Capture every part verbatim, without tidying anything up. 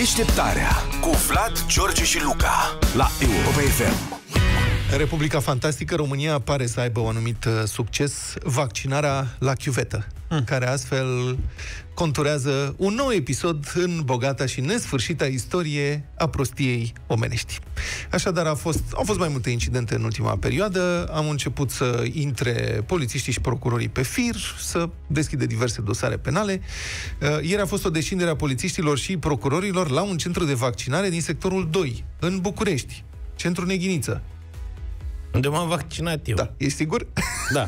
Deșteptarea cu Vlad, George și Luca la Europa F M. În Republica Fantastică, România pare să aibă un anumit succes, vaccinarea la chiuvetă, hmm. care astfel conturează un nou episod în bogata și nesfârșită istorie a prostiei omenești. Așadar, a fost, au fost mai multe incidente în ultima perioadă, am început să intre polițiștii și procurorii pe fir, să deschide diverse dosare penale. Ieri a fost o descindere a polițiștilor și procurorilor la un centru de vaccinare din sectorul doi, în București, centru Neghiniță. Unde m-am vaccinat eu. Da, ești sigur? Da.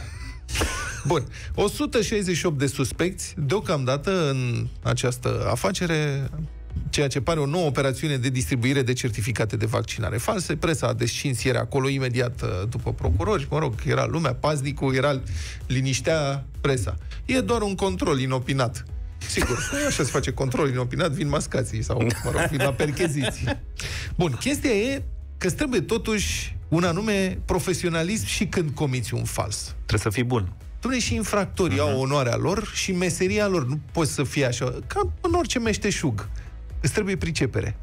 Bun. o sută șaizeci și opt de suspecți deocamdată în această afacere, ceea ce pare o nouă operațiune de distribuire de certificate de vaccinare false. Presa a descins ieri acolo imediat după procurori. Mă rog, era lumea, paznicul era, liniștea presa. E doar un control inopinat. Sigur, așa se face control inopinat, vin mascații sau, mă rog, vin la percheziții. Bun, chestia e că trebuie totuși un anume profesionalism și când comiți un fals. Trebuie să fii bun. Dom'le, și infractorii uh-huh. au onoarea lor și meseria lor. Nu poți să fie așa, ca în orice meșteșug. Îți trebuie pricepere.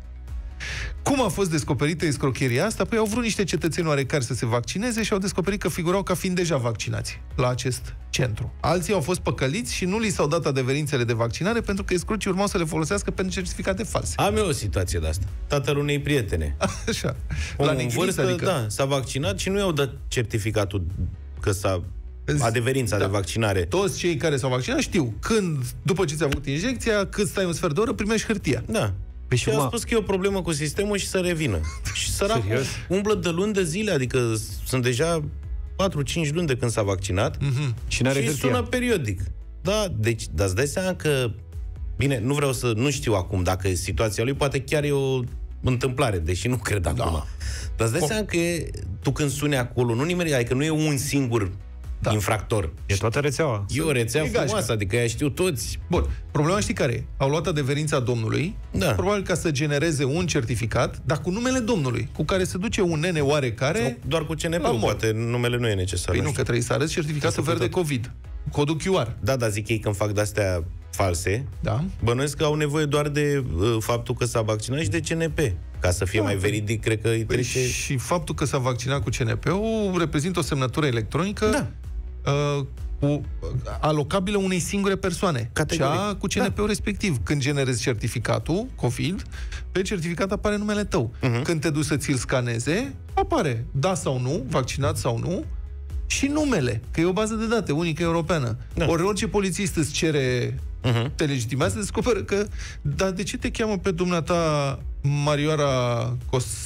Cum a fost descoperită escrocheria asta? Păi au vrut niște cetățeni oarecare să se vaccineze și au descoperit că figurau ca fiind deja vaccinați la acest centru. Alții au fost păcăliți și nu li s-au dat adeverințele de vaccinare pentru că escrocii urmau să le folosească pentru certificate false. Am eu o situație de asta. Tatăl unei prietene. Așa. Om La în Neghiniță, vârstă, adică? da, s-a vaccinat și nu i-au dat certificatul că s-a adeverința da. de vaccinare. Toți cei care s-au vaccinat știu când, după ce ți-a avut injecția, cât stai un sfert de oră, primești hârtia. Da. Păi și a spus că e o problemă cu sistemul și să revină. Și săracul umblă de luni de zile, adică sunt deja patru cinci luni de când s-a vaccinat mm-hmm. și, n-are și hârtia. Sună periodic. Da, deci, dar îți dai seama că, bine, nu vreau să, nu știu acum dacă situația lui, poate chiar e o întâmplare, deși nu cred acum. Da. Dar îți dai seama că tu când suni acolo, nu nimeni, adică nu e un singur da. infractor. E toată rețeaua. E o rețea e frumoasă, gașca. adică ea știu toți. Bun, problema știi care e? Au luat adeverința domnului, da. probabil ca să genereze un certificat, dar cu numele domnului, cu care se duce un nene oarecare... Sau doar cu C N P-ul, poate numele nu e necesar. Păi nu, că trebuie să arăți certificatul verde COVID, codul Q R. Da, dar zic ei când fac de-astea false, da. bănuiesc că au nevoie doar de uh, faptul că s-a vaccinat și de C N P. Ca să fie da, mai veridic, cred că îi păi trece... Și faptul că s-a vaccinat cu C N P-ul reprezintă o semnătură electronică da. uh, cu, alocabilă unei singure persoane. Categoric. Cea cu C N P-ul da. respectiv. Când generezi certificatul COVID, pe certificat apare numele tău. Uh-huh. Când te duci să ți-l scaneze, apare da sau nu, vaccinat sau nu, și numele, că e o bază de date unică europeană. Da. Ori orice polițist îți cere, uh-huh. te legitimează, descoperă că, dar de ce te cheamă pe dumneata Marioara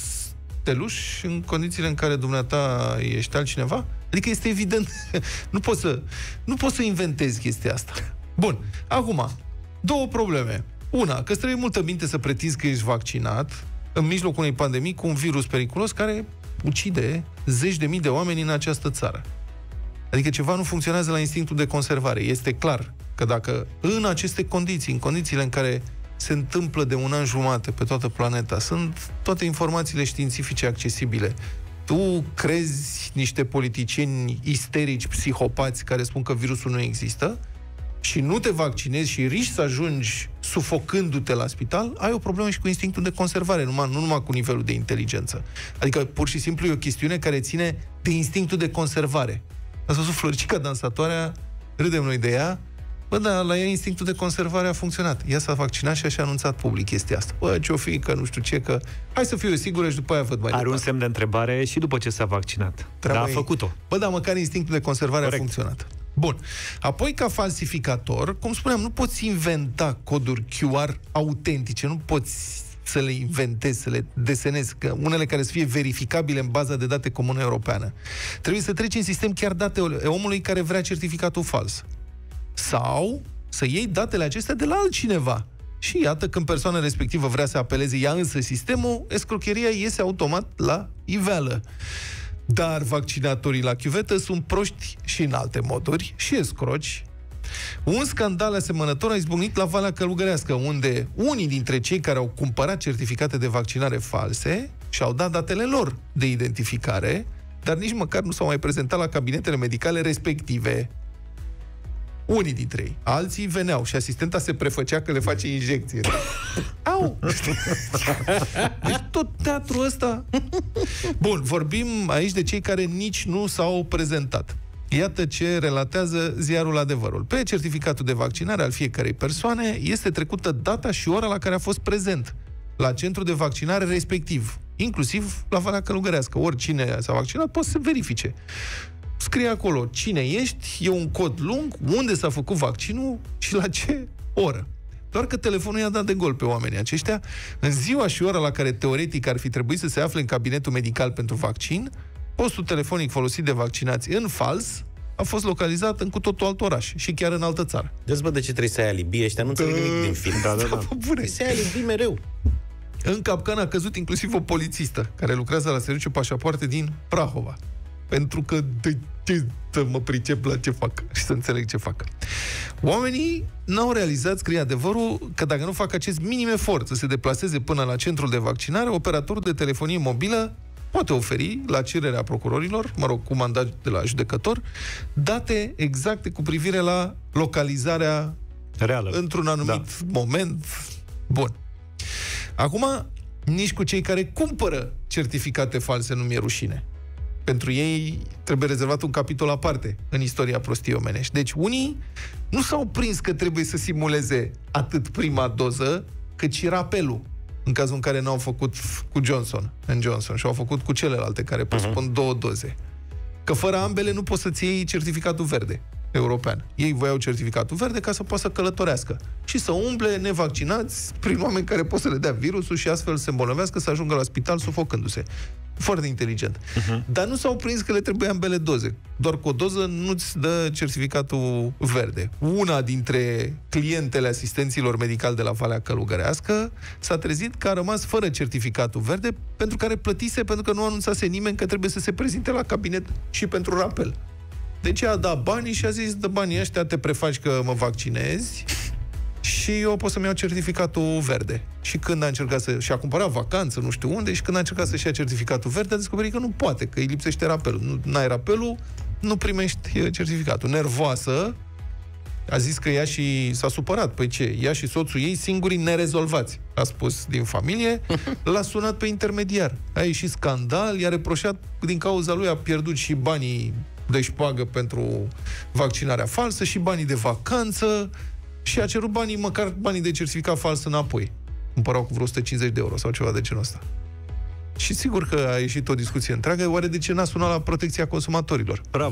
Costeluș în condițiile în care dumneata ești altcineva? Adică este evident, nu poți să, nu poți să inventezi chestia asta. Bun, acum, două probleme. Una, că îți trebuie multă minte să pretinzi că ești vaccinat în mijlocul unei pandemii cu un virus periculos care ucide zeci de mii de oameni în această țară. Adică ceva nu funcționează la instinctul de conservare. Este clar că dacă în aceste condiții, în condițiile în care se întâmplă de un an jumate pe toată planeta, sunt toate informațiile științifice accesibile, tu crezi niște politicieni isterici, psihopați care spun că virusul nu există și nu te vaccinezi și riști să ajungi sufocându-te la spital, ai o problemă și cu instinctul de conservare, numai, nu numai cu nivelul de inteligență. Adică, pur și simplu, e o chestiune care ține de instinctul de conservare. Ați văzut Floricica dansatoarea? Râdem noi de ea. Bă, da, la ea instinctul de conservare a funcționat. Ea s-a vaccinat și așa a anunțat public chestia asta. Bă, ce-o fi, că nu știu ce, că... Hai să fiu eu sigură și după aia văd mai Are departe. un semn de întrebare și după ce s-a vaccinat. Dar a făcut-o. Bă, da, măcar instinctul de conservare Corect. a funcționat. Bun. Apoi, ca falsificator, cum spuneam, nu poți inventa coduri Q R autentice, nu poți să le inventezi, să le desenezi, că unele care să fie verificabile în baza de date comună europeană. Trebuie să treci în sistem chiar datele omului care vrea certificatul fals. Sau să iei datele acestea de la altcineva. Și iată, când persoana respectivă vrea să apeleze ea însă sistemul, escrocheria iese automat la iveală. Dar vaccinatorii la chiuvetă sunt proști și în alte moduri, și escroci. Un scandal asemănător a izbucnit la Valea Călugărească, unde unii dintre cei care au cumpărat certificate de vaccinare false și-au dat datele lor de identificare, dar nici măcar nu s-au mai prezentat la cabinetele medicale respective. Unii dintre ei. Alții veneau și asistenta se prefăcea că le face injecție. Au! Deci tot teatrul ăsta... Bun, vorbim aici de cei care nici nu s-au prezentat. Iată ce relatează ziarul Adevărul. Pe certificatul de vaccinare al fiecărei persoane este trecută data și ora la care a fost prezent la centru de vaccinare respectiv, inclusiv la Valea Călugărească. Oricine s-a vaccinat poate să verifice. Scrie acolo cine ești, e un cod lung, unde s-a făcut vaccinul și la ce oră. Doar că telefonul i-a dat de gol pe oamenii aceștia. În ziua și ora la care teoretic ar fi trebuit să se afle în cabinetul medical pentru vaccin, postul telefonic folosit de vaccinați în fals a fost localizat în cu totul alt oraș și chiar în altă țară. Deci, bă, de ce trebuie să ai alibi? Ăștia nu înțeleg nimic din film. Da, da, da. Bune. Se ai alibi mereu. În capcană a căzut inclusiv o polițistă care lucrează la serviciu pașapoarte din Prahova. Pentru că de ce să mă pricep la ce fac și să înțeleg ce fac. Oamenii n-au realizat, scrie Adevărul, că dacă nu fac acest minim efort să se deplaseze până la centrul de vaccinare, operatorul de telefonie mobilă poate oferi, la cererea procurorilor, mă rog, cu mandat de la judecător, date exacte cu privire la localizarea reală într-un anumit da. moment. Bun. Acum, nici cu cei care cumpără certificate false nu mi-e rușine. Pentru ei trebuie rezervat un capitol aparte în istoria prostiei omenești. Deci unii nu s-au prins că trebuie să simuleze atât prima doză, cât și rapelul, în cazul în care n-au făcut cu Johnson în Johnson și au făcut cu celelalte care presupun uh-huh. două doze. Că fără ambele nu poți să-ți iei certificatul verde european. Ei voiau certificatul verde ca să poată să călătorească și să umble nevaccinați prin oameni care pot să le dea virusul și astfel să se îmbolnăvească, să ajungă la spital sufocându-se. Foarte inteligent. Uh-huh. Dar nu s-au prins că le trebuie ambele doze. Doar cu o doză nu-ți dă certificatul verde. Una dintre clientele asistenților medicali de la Valea Călugărească s-a trezit că a rămas fără certificatul verde pentru care plătise, pentru că nu anunțase nimeni că trebuie să se prezinte la cabinet și pentru rapel. Deci a dat banii și a zis, dă banii ăștia, te prefaci că mă vaccinezi și eu pot să-mi iau certificatul verde. Și când a încercat să... și a cumpărat vacanță, nu știu unde, și când a încercat să-și ia certificatul verde, a descoperit că nu poate, că îi lipsește rapelul. Nu, n-ai rapelul, nu primești certificatul. Nervoasă, a zis că ea și s-a supărat. Păi ce? Ea și soțul ei singurii nerezolvați, a spus din familie, l-a sunat pe intermediar. A ieșit scandal, i-a reproșat, din cauza lui a pierdut și banii de șpagă pentru vaccinarea falsă și banii de vacanță și a cerut banii, măcar banii de certificat fals înapoi. Cumpărau cu vreo o sută cincizeci de euro sau ceva de genul ăsta. Și sigur că a ieșit o discuție întreagă, oare de ce n-a sunat la protecția consumatorilor? Bravo!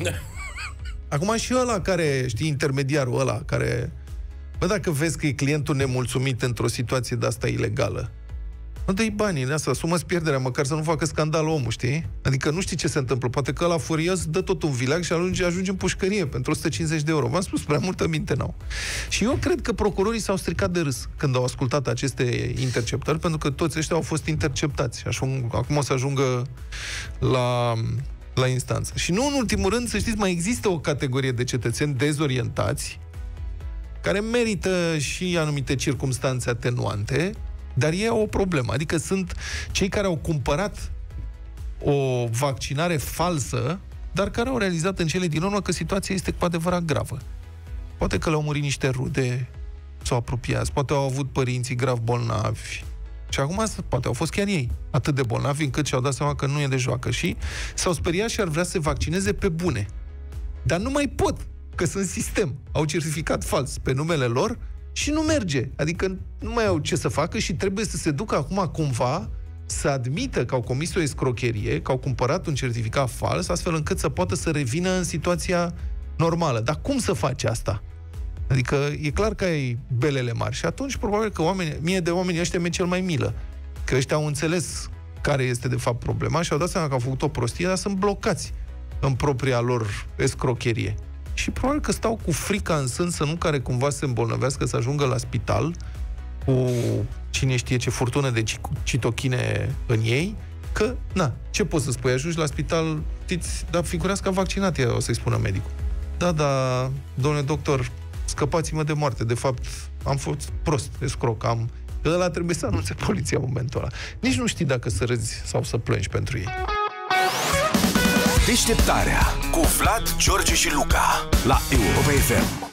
Acum și ăla care, știi, intermediarul ăla, care... Bă, dacă vezi că e clientul nemulțumit într-o situație de-asta ilegală, nu dă-i banii în asta, asumă-ți pierderea, măcar să nu facă scandal omul, știi? Adică nu știi ce se întâmplă. Poate că ăla furios dă tot un vileag și ajunge, ajunge în pușcărie pentru o sută cincizeci de euro. V-am spus, prea multă minte n-au. Și eu cred că procurorii s-au stricat de râs când au ascultat aceste interceptări, pentru că toți ăștia au fost interceptați. Și acum o să ajungă la, la instanță. Și nu în ultimul rând, să știți, mai există o categorie de cetățeni dezorientați care merită și anumite circumstanțe atenuante, dar ei au o problemă. Adică sunt cei care au cumpărat o vaccinare falsă, dar care au realizat în cele din urmă că situația este cu adevărat gravă. Poate că le-au murit niște rude sau apropiați, poate au avut părinții grav bolnavi. Și acum poate au fost chiar ei atât de bolnavi încât și-au dat seama că nu e de joacă și s-au speriat și ar vrea să se vaccineze pe bune. Dar nu mai pot, că sunt sistem. Au certificat fals pe numele lor și nu merge. Adică nu mai au ce să facă și trebuie să se ducă acum cumva să admită că au comis o escrocherie, că au cumpărat un certificat fals, astfel încât să poată să revină în situația normală. Dar cum să faci asta? Adică e clar că ai belele mari. Și atunci probabil că oameni, mie de oamenii ăștia mi-e cel mai milă. Că ăștia au înțeles care este de fapt problema și au dat seama că au făcut o prostie, dar sunt blocați în propria lor escrocherie. Și probabil că stau cu frica în sân să nu care cumva să se îmbolnăvească, să ajungă la spital cu cine știe ce furtună de citochine în ei, că, na, ce poți să spui? Ajungi la spital, știți, dar figurează că a vaccinat ea, o să-i spună medicul. Da, da, domnule doctor, scăpați-mă de moarte, de fapt am fost prost, escroc, am... Ăla trebuie să anunțe poliția în momentul ăla. Nici nu știi dacă să râzi sau să plângi pentru ei. Deșteptarea cu Vlad, George și Luca la Europa F M.